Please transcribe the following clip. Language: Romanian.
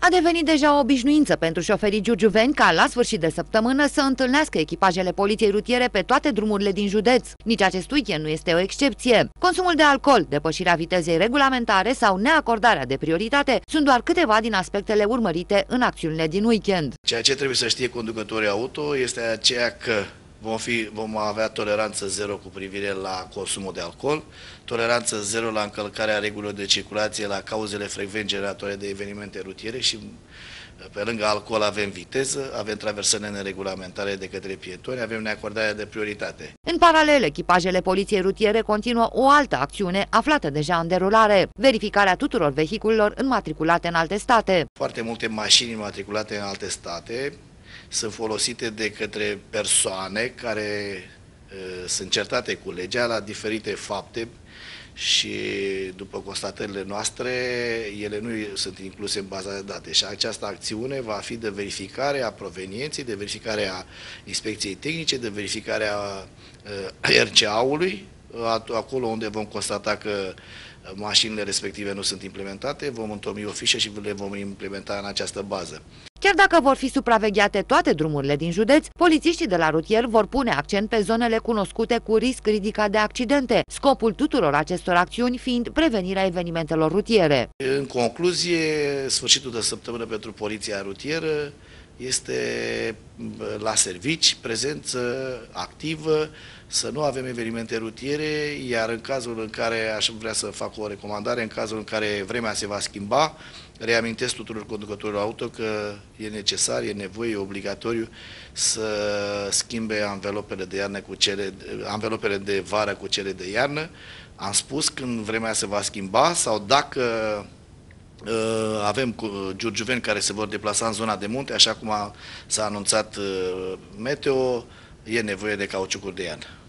A devenit deja o obișnuință pentru șoferii giurgiuveni ca la sfârșit de săptămână să întâlnească echipajele poliției rutiere pe toate drumurile din județ. Nici acest weekend nu este o excepție. Consumul de alcool, depășirea vitezei regulamentare sau neacordarea de prioritate sunt doar câteva din aspectele urmărite în acțiunile din weekend. Ceea ce trebuie să știe conducătorii auto este aceea că vom avea toleranță zero cu privire la consumul de alcool, toleranță zero la încălcarea regulilor de circulație la cauzele frecvent generatoare de evenimente rutiere și pe lângă alcool avem viteză, avem traversări neregulamentare de către pietoni, avem neacordarea de prioritate. În paralel, echipajele poliției rutiere continuă o altă acțiune aflată deja în derulare, verificarea tuturor vehiculelor înmatriculate în alte state. Foarte multe mașini înmatriculate în alte state sunt folosite de către persoane care sunt certate cu legea la diferite fapte și, după constatările noastre, ele nu sunt incluse în baza de date. Și această acțiune va fi de verificare a provenienței, de verificare a inspecției tehnice, de verificare a RCA-ului, acolo unde vom constata că mașinile respective nu sunt implementate, vom întocmi o fișă și le vom implementa în această bază. Chiar dacă vor fi supravegheate toate drumurile din județ, polițiștii de la rutier vor pune accent pe zonele cunoscute cu risc ridicat de accidente, scopul tuturor acestor acțiuni fiind prevenirea evenimentelor rutiere. În concluzie, sfârșitul de săptămână pentru poliția rutieră este la servici, prezență activă, să nu avem evenimente rutiere, iar în cazul în care, aș vrea să fac o recomandare, în cazul în care vremea se va schimba, reamintesc tuturor conducătorilor auto că e necesar, e nevoie, e obligatoriu să schimbe anvelopele de iarnă cu anvelopele de vară cu cele de iarnă. Am spus când vremea se va schimba sau dacă avem giurgiuveni care se vor deplasa în zona de munte, așa cum s-a anunțat meteo, e nevoie de cauciucuri de iarnă.